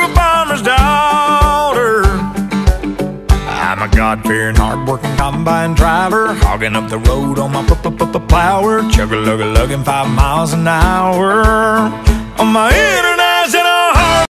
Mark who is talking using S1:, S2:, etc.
S1: a farmer's daughter. I'm a God-fearing, hard-working combine driver, hogging up the road on my plower, chug-a-lug-a-lugging 5 miles an hour on my